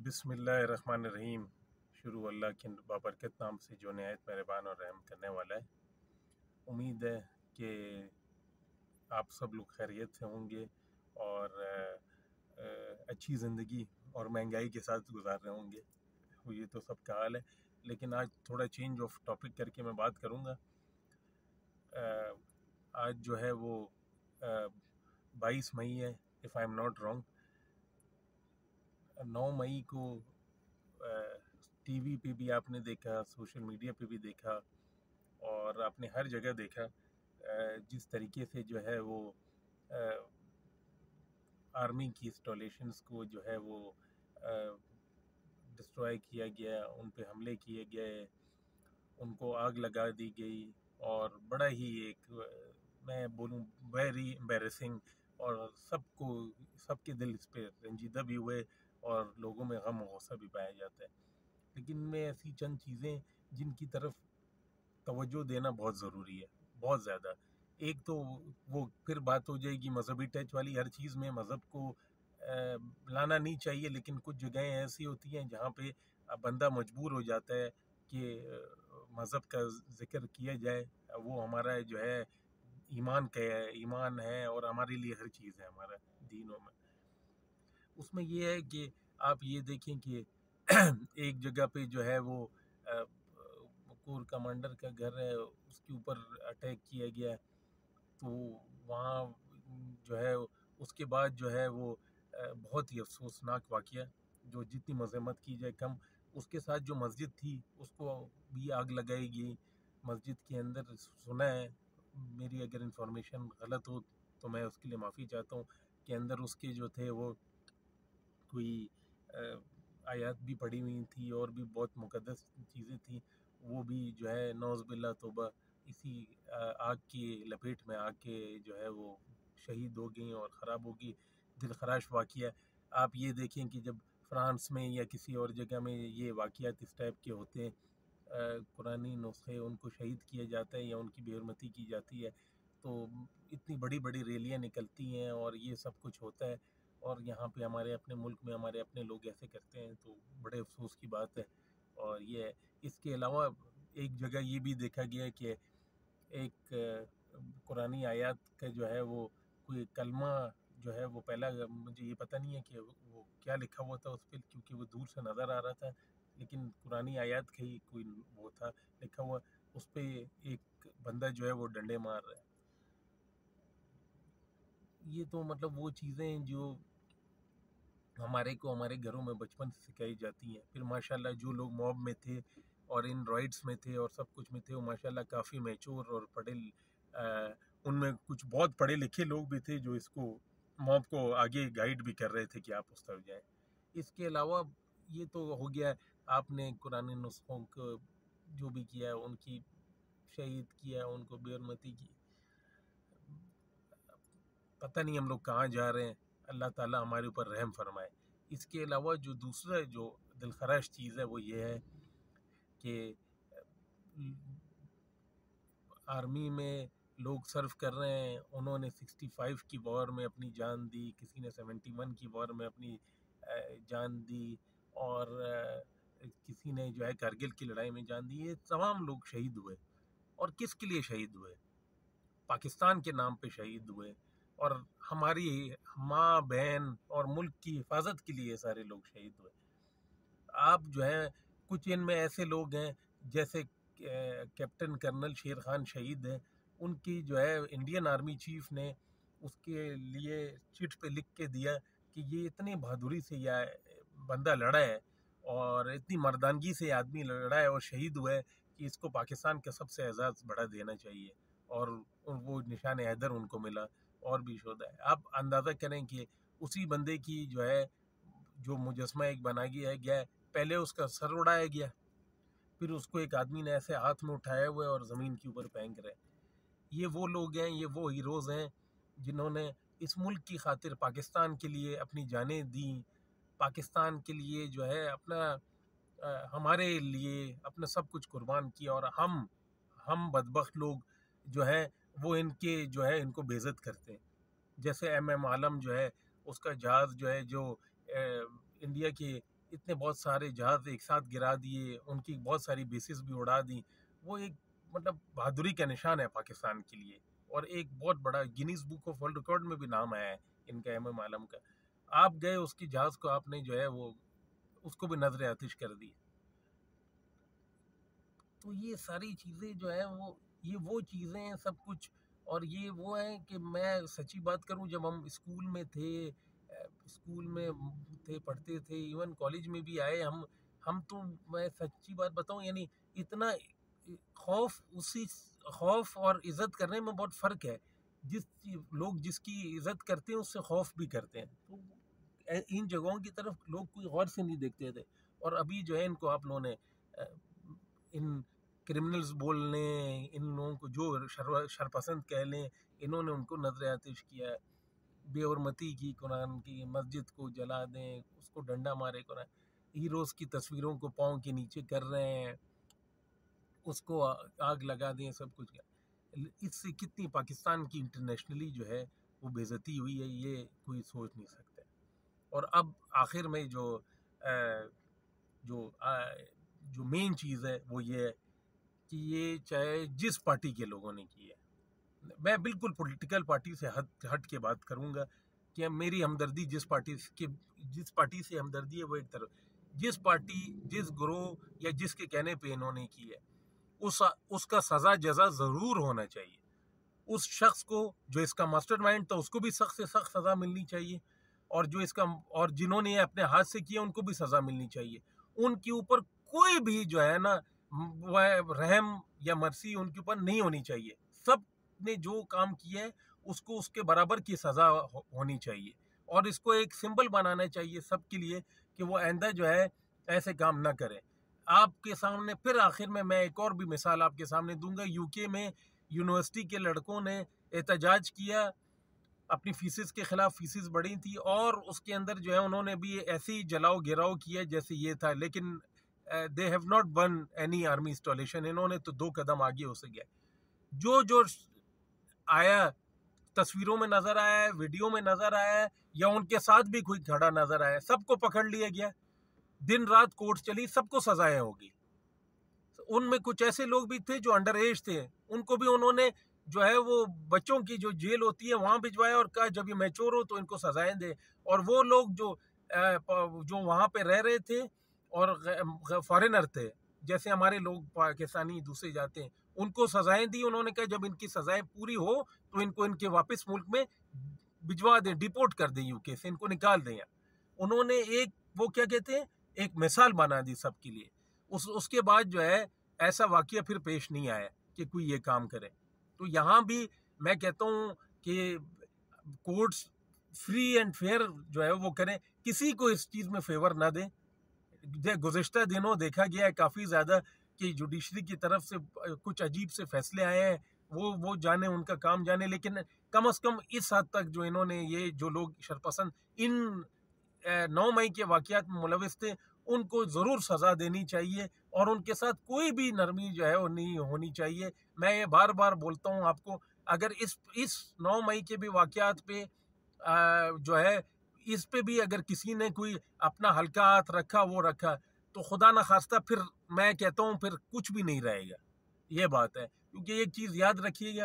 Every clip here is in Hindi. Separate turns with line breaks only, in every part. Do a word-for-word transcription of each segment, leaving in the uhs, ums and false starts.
बिस्मिल्लाहिर्रहमानिर्रहीम। शुरू अल्लाह के बाबरकत नाम से जो नहायत मेहरबान और रहम करने वाला है। उम्मीद है कि आप सब लोग खैरियत से होंगे और अ, अ, अच्छी ज़िंदगी और महंगाई के साथ गुजार रहे होंगे। वो ये तो सबका हाल है, लेकिन आज थोड़ा चेंज ऑफ टॉपिक करके मैं बात करूँगा। अ, आज जो है वो बाईस मई है, if I am not wrong. नौ मई को टीवी पे भी आपने देखा, सोशल मीडिया पे भी देखा और आपने हर जगह देखा अ, जिस तरीके से जो है वो आर्मी की इंस्टॉलेशंस को जो है वो डिस्ट्रॉय किया गया, उन पे हमले किए गए, उनको आग लगा दी गई और बड़ा ही एक अ, मैं बोलूँ वेरी एम्बेरसिंग, और सबको सबके दिल इस पे रंजीदा भी हुए और लोगों में गम और गौसा भी पाया जाता है। लेकिन इनमें ऐसी चंद चीज़ें जिनकी तरफ तवज्जो देना बहुत ज़रूरी है, बहुत ज़्यादा। एक तो वो फिर बात हो जाएगी मज़हबी टच वाली। हर चीज़ में मज़हब को अ, लाना नहीं चाहिए, लेकिन कुछ जगहें ऐसी होती हैं जहाँ पे अ, बंदा मजबूर हो जाता है कि मज़हब का ज़िक्र किया जाए। वो हमारा जो है ईमान का है, ईमान है और हमारे लिए हर चीज़ है हमारा दीनों में। उसमें ये है कि आप ये देखें कि एक जगह पे जो है वो अ, कोर कमांडर का घर है, उसके ऊपर अटैक किया गया। तो वहाँ जो है उसके बाद जो है वो अ, बहुत ही अफसोसनाक वाक़या, जो जितनी मज़म्मत की जाए कम। उसके साथ जो मस्जिद थी उसको भी आग लगाई गई। मस्जिद के अंदर सुना है, मेरी अगर इंफॉर्मेशन गलत हो तो मैं उसके लिए माफ़ी चाहता हूँ, कि अंदर उसके जो थे वो कोई अ, आयत भी पड़ी हुई थी और भी बहुत मुक़द्दस चीज़ें थी। वो भी जो है नौज़ बिल्ला तौबा इसी अ, आग की लपेट में आके जो है वो शहीद हो गई और ख़राब हो गई। दिलखराश वाक़या। आप ये देखें कि जब फ्रांस में या किसी और जगह में ये वाक़यात इस टाइप के होते हैं, कुरानी नुस्खे उनको शहीद किया जाता है या उनकी बेहरमती की जाती है, तो इतनी बड़ी बड़ी रैलियाँ निकलती हैं और ये सब कुछ होता है, और यहाँ पे हमारे अपने मुल्क में हमारे अपने लोग ऐसे करते हैं, तो बड़े अफसोस की बात है। और ये है। इसके अलावा एक जगह ये भी देखा गया है कि एक अ, कुरानी आयत का जो है वो कोई कलमा जो है वो पहला, मुझे ये पता नहीं है कि वो क्या लिखा हुआ था उस पर, क्योंकि वो दूर से नज़र आ रहा था, लेकिन कुरानी आयत का ही कोई वो था लिखा हुआ। उस पर एक बंदा जो है वो डंडे मार रहा है। ये तो मतलब वो चीज़ें जो हमारे को हमारे घरों में बचपन से सिखाई जाती हैं। फिर माशाल्लाह जो लोग मॉब में थे और इन रॉइड्स में थे और सब कुछ में थे, वो माशाल्लाह काफ़ी मैच्योर और पढ़े, अ, उनमें कुछ बहुत पढ़े लिखे लोग भी थे जो इसको मॉब को आगे गाइड भी कर रहे थे कि आप उस तरफ जाएं। इसके अलावा ये तो हो गया, आपने कुरानी नुस्खों को जो भी किया है, उनकी शहीद किया, उनको बेरमती की। पता नहीं हम लोग कहाँ जा रहे हैं, अल्लाह ताला हमारे ऊपर रहम फरमाए। इसके अलावा जो दूसरा जो दिलखराश चीज़ है वो ये है कि आर्मी में लोग सर्व कर रहे हैं, उन्होंने सिक्सटी फाइव की वॉर में अपनी जान दी, किसी ने सेवेंटी वन की वॉर में अपनी जान दी, और किसी ने जो है कारगिल की लड़ाई में जान दी। ये तमाम लोग शहीद हुए, और किस के लिए शहीद हुए? पाकिस्तान के नाम पे शहीद हुए, और हमारी माँ बहन और मुल्क की हिफाजत के लिए सारे लोग शहीद हुए। आप जो है कुछ इनमें ऐसे लोग हैं जैसे कैप्टन कर्नल शेर खान शहीद हैं, उनकी जो है इंडियन आर्मी चीफ ने उसके लिए चिट पे लिख के दिया कि ये इतनी बहादुरी से यह बंदा लड़ा है और इतनी मर्दानगी से आदमी लड़ा है और शहीद हुआ है कि इसको पाकिस्तान का सबसे एजाज़ बढ़ा देना चाहिए, और वो निशान हैदर उनको मिला और भी शोधा है। आप अंदाज़ा करें कि उसी बंदे की जो है जो मुजस्मा एक बना गया गया, पहले उसका सर उड़ाया गया, फिर उसको एक आदमी ने ऐसे हाथ में उठाया हुआ है और ज़मीन के ऊपर फेंक रहे। ये वो लोग हैं, ये वो हीरोज़ हैं जिन्होंने इस मुल्क की खातिर पाकिस्तान के लिए अपनी जानें दी, पाकिस्तान के लिए जो है अपना आ, हमारे लिए अपना सब कुछ कुर्बान किया, और हम हम बदबख्त लोग जो हैं वो इनके जो है इनको बेइज्जत करते हैं। जैसे एम एम आलम जो है, उसका जहाज़ जो है जो ए, इंडिया के इतने बहुत सारे जहाज़ एक साथ गिरा दिए, उनकी बहुत सारी बेसिस भी उड़ा दी। वो एक मतलब बहादुरी का निशान है पाकिस्तान के लिए, और एक बहुत बड़ा Guinness book of world record में भी नाम आया है इनका, एम एम आलम का। आप गए उसकी जहाज़ को आपने जो है वो उसको भी नजर आतिश कर दी। तो ये सारी चीज़ें जो है वो ये वो चीज़ें हैं सब कुछ। और ये वो है कि मैं सच्ची बात करूं, जब हम स्कूल में थे, अ, स्कूल में थे, पढ़ते थे, इवन कॉलेज में भी आए हम हम तो मैं सच्ची बात बताऊं, यानी इतना खौफ, उसी खौफ और इज्जत करने में बहुत फ़र्क है। जिस लोग जिसकी इज्जत करते हैं उससे खौफ भी करते हैं, तो ए- इन जगहों की तरफ लोग कोई गौर से नहीं देखते थे। और अभी जो है इनको आप लोगों ने अ, इन क्रिमिनल्स बोलने, इन लोगों को जो शर, शरपसंद कह लें, इन्होंने उनको नजर आतिश किया है। बेहरमती की, कुरान की मस्जिद को जला दें, उसको डंडा मारे, कुरान हीरोज़ की तस्वीरों को पाँव के नीचे कर रहे हैं, उसको आ- आग लगा दें, सब कुछ किया। इससे कितनी पाकिस्तान की इंटरनेशनली जो है वो बेइज्जती हुई है, ये कोई सोच नहीं सकता। और अब आखिर में जो अ, जो अ, जो मेन चीज़ है वो ये है कि ये चाहे जिस पार्टी के लोगों ने की है, मैं बिल्कुल पॉलिटिकल पार्टी से हट हट के बात करूंगा कि मेरी हमदर्दी जिस पार्टी के जिस पार्टी से हमदर्दी है वो एक तरफ, जिस पार्टी, जिस ग्रोह या जिसके कहने पे इन्होंने की है, उस उसका सजा जजा जरूर होना चाहिए। उस शख्स को जो इसका मास्टरमाइंड था उसको भी सख्त से सख्त सजा मिलनी चाहिए, और जो इसका और जिन्होंने ये अपने हाथ से किया उनको भी सजा मिलनी चाहिए। उनके ऊपर कोई भी जो है ना वह रहम या मर्सी उनके ऊपर नहीं होनी चाहिए। सब ने जो काम किया है उसको उसके बराबर की सजा हो, होनी चाहिए। और इसको एक सिंबल बनाना चाहिए सबके लिए कि वो आइंदा जो है ऐसे काम ना करें। आपके सामने फिर आखिर में मैं एक और भी मिसाल आपके सामने दूंगा। यूके में यूनिवर्सिटी के लड़कों ने एहतजाज किया, अपनी फीसिस के खिलाफ, फीसिस बढ़ी थी, और उसके अंदर जो है उन्होंने भी ऐसे ही जलाओ गिराओ किया जैसे ये था, लेकिन they have not burn any army installation. इन्होंने तो दो कदम आगे हो सके। जो जो आया, तस्वीरों में नजर आया है, वीडियो में नजर आया है, या उनके साथ भी कोई खड़ा नजर आया, सबको पकड़ लिया गया। दिन रात कोर्ट चली, सबको सजाएं होगी। उनमें कुछ ऐसे लोग भी थे जो अंडर एज थे, उनको भी उन्होंने जो है वो बच्चों की जो जेल होती है वहां भिजवाया और कहा जब ये मैच्योर हो तो इनको सजाएं दे। और वो लोग जो जो वहां पे रह रहे थे और फॉरेनर थे, जैसे हमारे लोग पाकिस्तानी दूसरे जाते हैं, उनको सजाएं दी। उन्होंने कहा जब इनकी सजाएं पूरी हो तो इनको इनके वापस मुल्क में भिजवा दें, डिपोर्ट कर दें, यूके से इनको निकाल दें। उन्होंने एक वो क्या कहते हैं, एक मिसाल बना दी सबके लिए। उस उसके बाद जो है ऐसा वाकया फिर पेश नहीं आया कि कोई ये काम करे। तो यहाँ भी मैं कहता हूँ कि कोर्ट्स फ्री एंड फेयर जो है वो करें, किसी को इस चीज़ में फेवर ना दें। गुज़िश्ता दिनों देखा गया है काफ़ी ज़्यादा कि जुडिशरी की तरफ से कुछ अजीब से फैसले आए हैं, वो वो जाने, उनका काम जाने। लेकिन कम अज़ कम इस हद तक जो इन्होंने, ये जो लोग शरपसंद इन नौ मई के वाकयात में मुलविस थे, उनको ज़रूर सज़ा देनी चाहिए, और उनके साथ कोई भी नरमी जो है वो नहीं होनी चाहिए। मैं ये बार बार बोलता हूँ आपको, अगर इस इस नौ मई के भी वाकयात पे जो है इस पे भी अगर किसी ने कोई अपना हल्का हाथ रखा, वो रखा, तो खुदा न खास्ता फिर मैं कहता हूँ फिर कुछ भी नहीं रहेगा। ये बात है, क्योंकि एक चीज़ याद रखिएगा,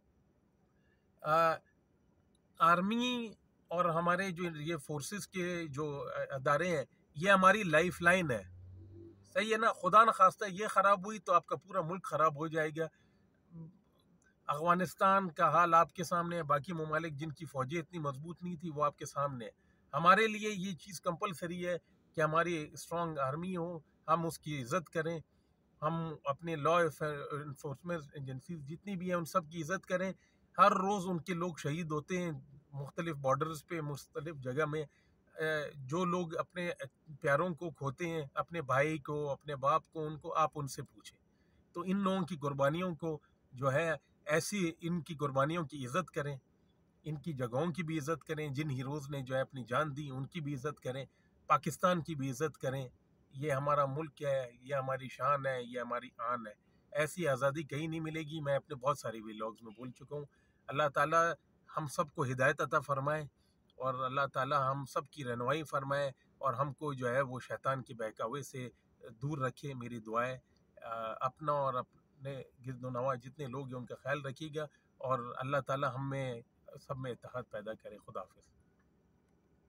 आर्मी और हमारे जो ये फोर्सेस के जो अदारे हैं, ये हमारी लाइफ लाइन है। सही है ना? खुदा न खास्ता ये ख़राब हुई तो आपका पूरा मुल्क ख़राब हो जाएगा। अफ़गानिस्तान का हाल आपके सामने है, बाकी ममालिक जिनकी फ़ौजें इतनी मजबूत नहीं थी वो आपके सामने है। हमारे लिए ये चीज़ कंपलसरी है कि हमारी स्ट्रॉन्ग आर्मी हो, हम उसकी इज़्ज़त करें, हम अपने लॉ इन्फोर्समेंट एजेंसीज जितनी भी हैं उन सब की इज़्ज़त करें। हर रोज़ उनके लोग शहीद होते हैं मुख्तलिफ बॉर्डर्स पे, मुख्तलिफ जगह में। जो लोग अपने प्यारों को खोते हैं, अपने भाई को, अपने बाप को, उनको आप उनसे पूछें। तो इन लोगों की कुर्बानियों को जो है, ऐसी इनकी कुर्बानियों की इज़्ज़त करें, इनकी जगहों की भी इज़्ज़त करें, जिन हीरोज़ ने जो है अपनी जान दी उनकी भी इज़्ज़त करें, पाकिस्तान की भी इज़्ज़त करें। ये हमारा मुल्क है, ये हमारी शान है, ये हमारी आन है। ऐसी आज़ादी कहीं नहीं मिलेगी। मैं अपने बहुत सारे व्लॉग्स में बोल चुका हूँ। अल्लाह ताला हम सबको हिदायत अता फ़रमाए, और अल्लाह ताला हम सब की रहनुमाई फ़रमाए, और हमको जो है वो शैतान के बहकावे से दूर रखे। मेरी दुआएं अपना और अपने गिरदोनवा जितने लोग हैं उनका ख्याल रखिएगा और अल्लाह ताला हम में सब में इत्तेहाद पैदा करे। खुदा हाफिज़।